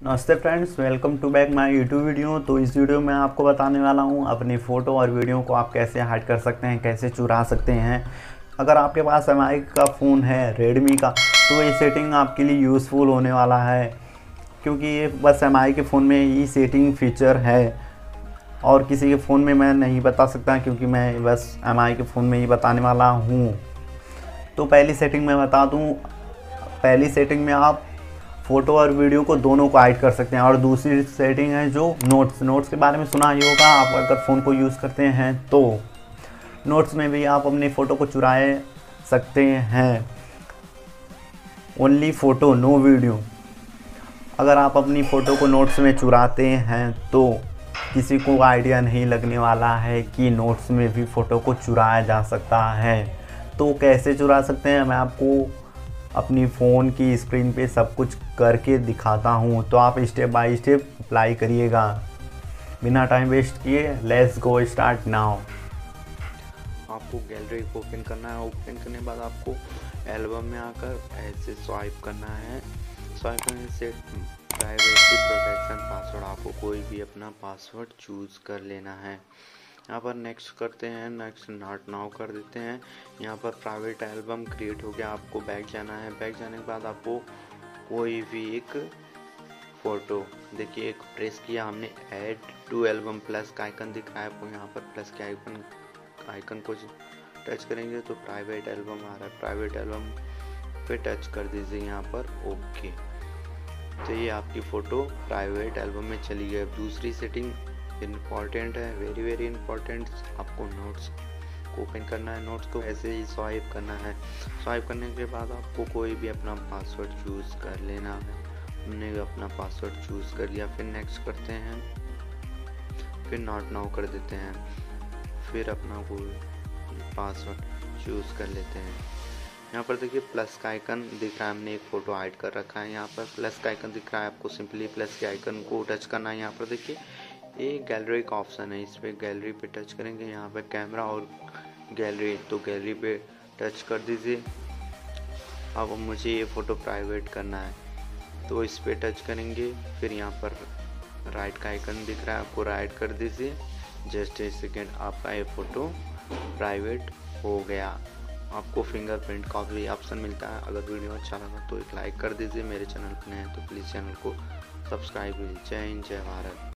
नमस्ते friends, welcome to back my YouTube video. तो इस वीडियो में आपको बताने वाला हूं अपनी फ़ोटो और वीडियो को आप कैसे हाइड कर सकते हैं, कैसे चुरा सकते हैं। अगर आपके पास एमआई का फ़ोन है, रेडमी का, तो ये सेटिंग आपके लिए यूज़फुल होने वाला है, क्योंकि ये बस एमआई के फ़ोन में ही सेटिंग फीचर है और किसी के फ़ोन में मैं नहीं बता सकता, क्योंकि मैं बस एमआई के फ़ोन में ही बताने वाला हूँ। तो पहली सेटिंग मैं बता दूँ। पहली सेटिंग में आप फ़ोटो और वीडियो को दोनों को हाइड कर सकते हैं। और दूसरी सेटिंग है जो नोट्स के बारे में सुना ही होगा। आप अगर फ़ोन को यूज़ करते हैं तो नोट्स में भी आप अपनी फ़ोटो को चुराए सकते हैं। Only photo no video. अगर आप अपनी फ़ोटो को नोट्स में चुराते हैं तो किसी को आइडिया नहीं लगने वाला है कि नोट्स में भी फ़ोटो को चुराया जा सकता है। तो कैसे चुरा सकते हैं, मैं आपको अपनी फ़ोन की स्क्रीन पे सब कुछ करके दिखाता हूँ। तो आप स्टेप बाय स्टेप अप्लाई करिएगा। बिना टाइम वेस्ट किए लेट्स गो स्टार्ट नाउ। आपको गैलरी को ओपन करना है। ओपन करने के बाद आपको एल्बम में आकर ऐसे स्वाइप करना है। स्वाइप करने से प्राइवेसी प्रोटेक्शन पासवर्ड, आपको कोई भी अपना पासवर्ड चूज़ कर लेना है। यहाँ पर नेक्स्ट करते हैं, नेक्स्ट नॉट नाउ कर देते हैं। यहाँ पर प्राइवेट एल्बम क्रिएट हो गया। आपको बैक जाना है। बैक जाने के बाद आपको कोई भी एक फ़ोटो, देखिए एक प्रेस किया हमने, ऐड टू एल्बम प्लस का आइकन दिख रहा है आपको। यहाँ पर प्लस के आइकन को टच करेंगे तो प्राइवेट एल्बम आ रहा है। प्राइवेट एल्बम पे टच कर दीजिए यहाँ पर ओके। तो ये आपकी फ़ोटो प्राइवेट एल्बम में चली गई। अब दूसरी सेटिंग इम्पॉर्टेंट है, वेरी इम्पॉर्टेंट। आपको नोट्स को ओपन करना है। नोट्स को ऐसे ही स्वाइप करना है। स्वाइप करने के बाद आपको कोई भी अपना पासवर्ड चूज़ कर लेना है। हमने अपना पासवर्ड चूज़ कर लिया। फिर नेक्स्ट करते हैं, फिर नॉट नाउ कर देते हैं। फिर अपना कोई पासवर्ड चूज़ कर लेते हैं। यहाँ पर देखिए प्लस का आइकन दिख रहा है, हमने एक फ़ोटो हाइड कर रखा है। यहाँ पर प्लस का आइकन दिख रहा है, आपको सिंपली प्लस के आइकन को टच करना है। यहाँ पर देखिए ये गैलरी का ऑप्शन है, इस पर गैलरी पे टच करेंगे। यहाँ पर कैमरा और गैलरी, तो गैलरी पे टच कर दीजिए। अब मुझे ये फ़ोटो प्राइवेट करना है तो इस पर टच करेंगे। फिर यहाँ पर राइट का आइकन दिख रहा है, आपको राइट कर दीजिए। जस्ट ए सेकेंड, आपका ये फ़ोटो प्राइवेट हो गया। आपको फिंगरप्रिंट का भी ऑप्शन मिलता है। अगर वीडियो अच्छा लगा तो एक लाइक कर दीजिए। मेरे चैनल पर नए हैं तो प्लीज़ चैनल को सब्सक्राइब कीजिए। जय हिंद, जय भारत।